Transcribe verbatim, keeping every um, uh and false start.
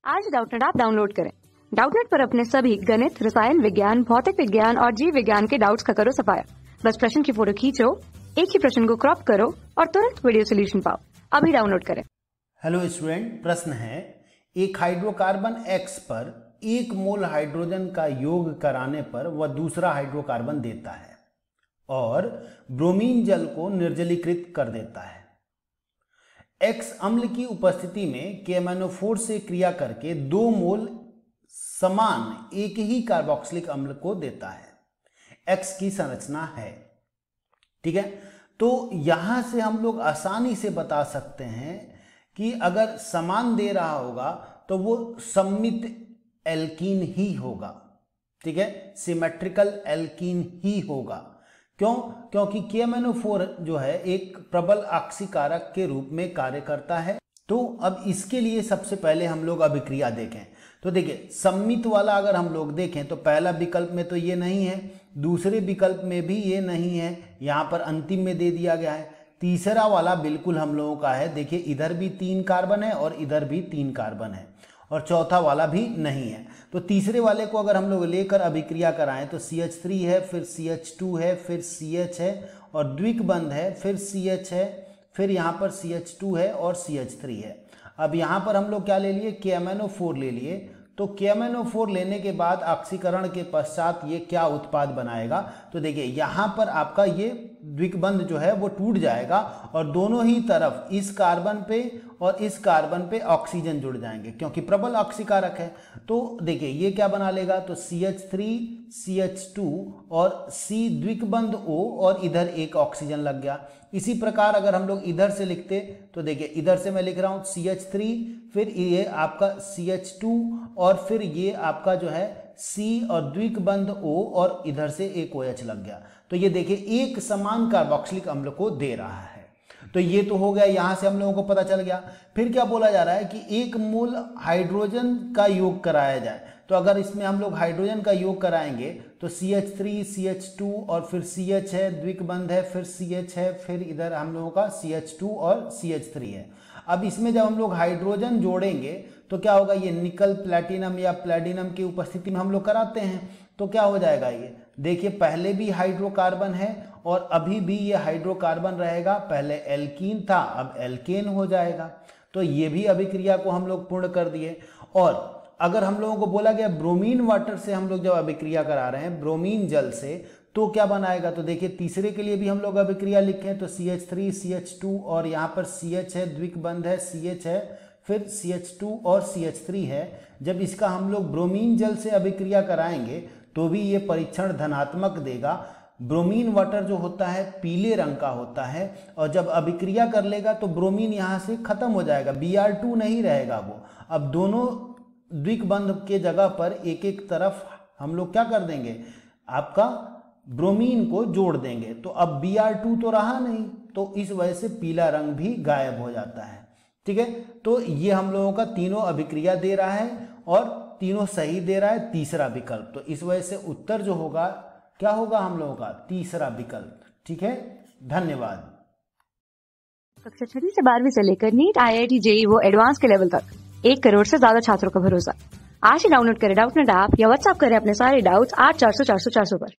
आज Doubtnut app download करें। Doubtnut पर अपने सभी गणित, रसायन विज्ञान, भौतिक विज्ञान और जीव विज्ञान के डाउट्स का करो सफाया। बस प्रश्न की फोटो खींचो, एक ही प्रश्न को क्रॉप करो और तुरंत वीडियो सोल्यूशन पाओ। अभी डाउनलोड करें। हेलो स्टूडेंट, प्रश्न है एक हाइड्रोकार्बन X पर एक मोल हाइड्रोजन का योग कराने पर वह दूसरा हाइड्रोकार्बन देता है और ब्रोमीन जल को निर्जलीकृत कर देता है। X अम्ल की उपस्थिति में के एम एन ओ फोर से क्रिया करके दो मोल समान एक ही कार्बोक्सिलिक अम्ल को देता है। X की संरचना है, ठीक है। तो यहां से हम लोग आसानी से बता सकते हैं कि अगर समान दे रहा होगा तो वो सममित एल्कीन ही होगा, ठीक है, सिमेट्रिकल एल्कीन ही होगा। क्यों? क्योंकि के एम एन ओ फोर जो है एक प्रबल ऑक्सीकारक के रूप में कार्य करता है। तो अब इसके लिए सबसे पहले हम लोग अभिक्रिया देखें। तो देखिए, सम्मित वाला अगर हम लोग देखें तो पहला विकल्प में तो ये नहीं है, दूसरे विकल्प में भी ये नहीं है, यहाँ पर अंतिम में दे दिया गया है। तीसरा वाला बिल्कुल हम लोगों का है। देखिए, इधर भी तीन कार्बन है और इधर भी तीन कार्बन है और चौथा वाला भी नहीं है। तो तीसरे वाले को अगर हम लोग लेकर अभिक्रिया कराएं तो सी एच थ्री है, फिर सी एच टू है, फिर सी एच है और द्विक बंध है, फिर सी एच है, फिर यहाँ पर सी एच टू है और सी एच थ्री है। अब यहाँ पर हम लोग क्या ले लिए? के एम एन ओ फोर ले लिए। तो के एम एन ओ फोर लेने के बाद ऑक्सीकरण के पश्चात ये क्या उत्पाद बनाएगा? तो देखिए, यहाँ पर आपका ये द्विकबंध जो है वो टूट जाएगा और दोनों ही तरफ इस कार्बन पे और इस कार्बन पे ऑक्सीजन जुड़ जाएंगे क्योंकि प्रबल ऑक्सीकारक है। तो देखिए, ये क्या बना लेगा? तो C H three, C H two और C द्विकबंध O और इधर एक ऑक्सीजन लग गया। इसी प्रकार अगर हम लोग इधर से लिखते तो देखिए, इधर से मैं लिख रहा हूँ सी एच थ्री, फिर ये आपका सी एच टू और फिर ये आपका जो है C और द्विकबंध O और इधर से एक ओ एच लग गया। तो ये देखिए, एक समान कार्बोक्सिलिक अम्ल को दे रहा है। तो ये तो हो गया, यहां से हम लोगों को पता चल गया। फिर क्या बोला जा रहा है कि एक मोल हाइड्रोजन का योग कराया जाए। तो अगर इसमें हम लोग हाइड्रोजन का योग कराएंगे तो C H three, C H two और फिर सी एच है, द्विकबंध है, फिर सी एच है, फिर इधर हम लोगों का सी एच टू और सी एच थ्री है। अब इसमें जब हम लोग हाइड्रोजन जोड़ेंगे तो क्या होगा? ये निकल प्लैटिनम या प्लैटिनम की उपस्थिति में हम लोग कराते हैं तो क्या हो जाएगा? ये देखिए, पहले भी हाइड्रोकार्बन है और अभी भी ये हाइड्रोकार्बन रहेगा। पहले एल्कीन था, अब एल्केन हो जाएगा। तो ये भी अभिक्रिया को हम लोग पूर्ण कर दिए। और अगर हम लोगों को बोला गया ब्रोमीन वाटर से हम लोग जब अभिक्रिया करा रहे हैं, ब्रोमीन जल से, तो क्या बनाएगा? तो देखिए, तीसरे के लिए भी हम लोग अभिक्रिया लिखें तो C H three, C H two और यहाँ पर सी एच है, द्विकबंध है, सी एच है, फिर सी एच टू और सी एच थ्री है। जब इसका हम लोग ब्रोमीन जल से अभिक्रिया कराएंगे तो भी ये परीक्षण धनात्मक देगा। ब्रोमीन वाटर जो होता है पीले रंग का होता है और जब अभिक्रिया कर लेगा तो ब्रोमीन यहाँ से खत्म हो जाएगा, बी आर टू नहीं रहेगा वो। अब दोनों द्विकबंध के जगह पर एक एक तरफ हम लोग क्या कर देंगे? आपका ब्रोमीन को जोड़ देंगे। तो अब बी आर टू तो रहा नहीं, तो इस वजह से पीला रंग भी गायब हो जाता है, ठीक है। तो ये हम लोगों का तीनों अभिक्रिया दे रहा है और तीनों सही दे रहा है, तीसरा विकल्प। तो इस वजह से उत्तर जो होगा क्या होगा? हम लोगों का तीसरा विकल्प, ठीक है। धन्यवाद। कक्षा छठी से बारहवीं से लेकर नीट, आई आई टी, जे ई ई वो एडवांस के लेवल तक एक करोड़ से ज्यादा छात्रों का भरोसा। आज ही डाउनलोड करें डाउटनेट ऐप या व्हाट्सएप करें अपने सारे डाउट्स आठ चार सौ चार सौ चार सौ पर।